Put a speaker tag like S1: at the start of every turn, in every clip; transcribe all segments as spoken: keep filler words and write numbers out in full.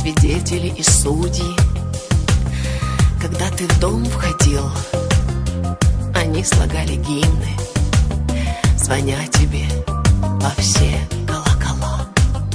S1: свидетели и судьи. Когда ты в дом входил, они слагали гимны, звоня тебе во все колокола.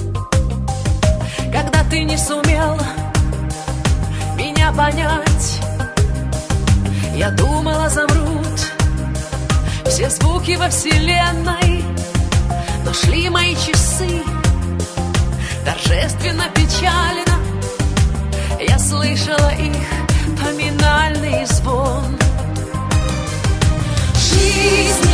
S1: Когда ты не сумел меня понять, я думала, замрут все звуки во вселенной. Но шли мои часы торжественно, печально. Я слышала их поминальный звон. Жизнь